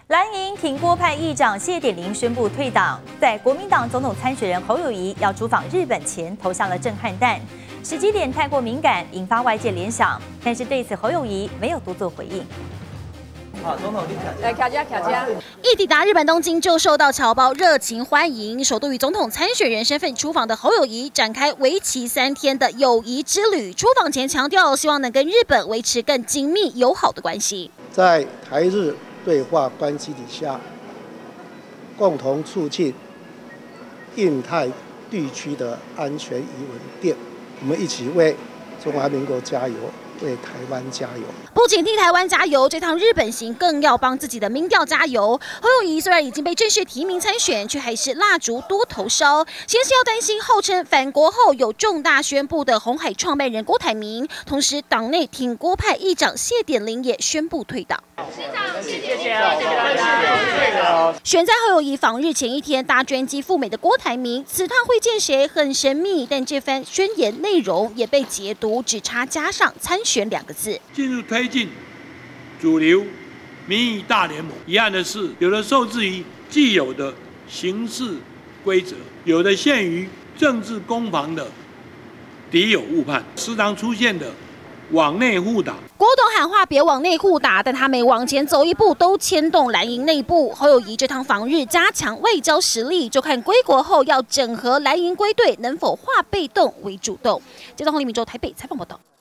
蓝营挺郭派议长谢点玲宣布退党，在国民党总统参选人侯友宜要出访日本前投下了震撼弹，时机点太过敏感，引发外界联想。但是对此侯友宜没有多做回应。 好，总统你卡家。 一抵达日本东京就受到侨胞热情欢迎，首度以总统参选人身份出访的侯友宜展开为期3天的友谊之旅。出访前强调，希望能跟日本维持更紧密友好的关系， 在台日对话关系底下，共同促进印太地区的安全与稳定。我们一起为中华民国加油，为台湾加油。 不仅替台湾加油，这趟日本行更要帮自己的民调加油。侯友宜虽然已经被正式提名参选，却还是蜡烛多头烧。先是要担心号称返国后有重大宣布的鸿海创办人郭台铭，同时党内挺郭派议长谢点玲也宣布退党。谢谢大家。选在侯友宜访日前一天搭专机赴美的郭台铭，此趟会见谁很神秘，但这番宣言内容也被解读只差加上参选2个字。 进入推进主流民意大联盟。遗憾的是，有的受制于既有的形式规则，有的限于政治攻防的敌友误判，时常出现的往内互打。 郭董喊话别往内互打，但他每往前走一步都牵动蓝营内部。侯友宜这趟访日加强外交实力，就看归国后要整合蓝营归队能否化被动为主动。接到洪立明州台北采访报道。